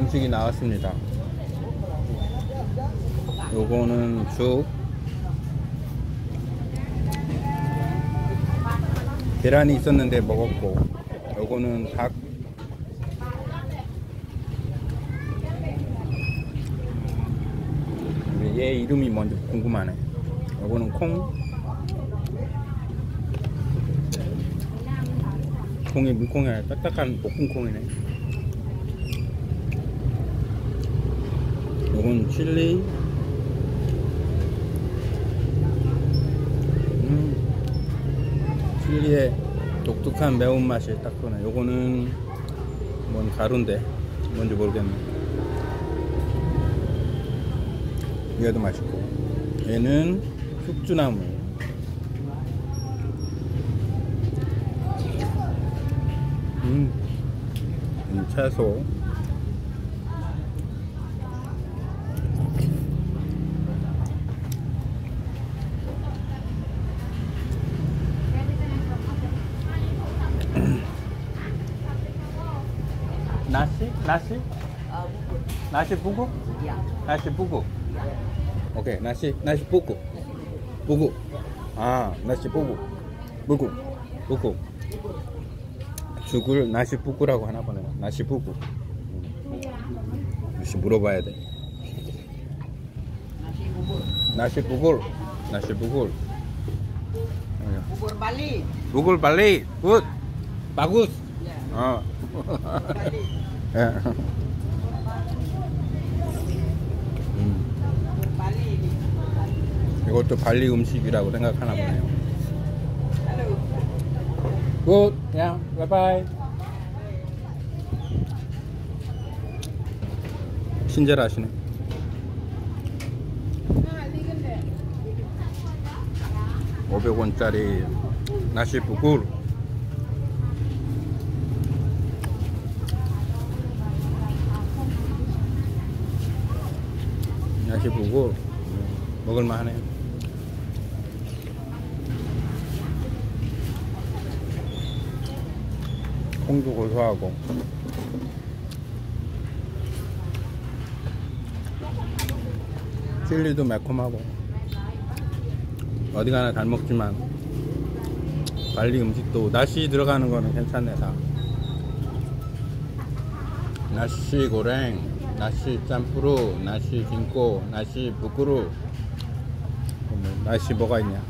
음식이 나왔습니다. 요거는 죽, 계란이 있었는데 먹었고, 요거는 닭, 얘 이름이 뭔지 궁금하네. 요거는 콩, 콩이 물콩이 아니라 딱딱한 볶음콩이네. 요건 칠리, 칠리의 독특한 매운맛이 딱 도네. 요거는 뭔 가루인데 뭔지 모르겠네. 얘도 맛있고, 얘는 숙주나물, 채소, nasi buku, nasi buku, oke, nasi buku, nasi buku, 죽을 nasi buku라고 하나 보네. nasi buku. 혹시 물어봐야 돼. nasi buku. Bubur Bali, good, bagus. 이것도 발리 음식이라고 생각하나 보네요. 굿, 야, 바이바이. 친절하시네. $500원짜리 나시 부굴. 나시 부굴 먹을만하네요. 콩도 고소하고, 칠리도 매콤하고, 어디 가나 잘 먹지만 발리 음식도 나시 들어가는 거는 괜찮네. 다 나시 고랭, 나시 짬뿌루, 나시 긴꼬, 나시 부꾸루. 나시 뭐가 있냐.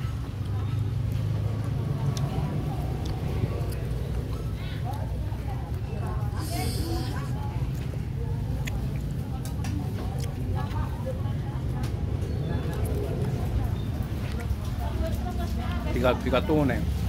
비가 또 오네.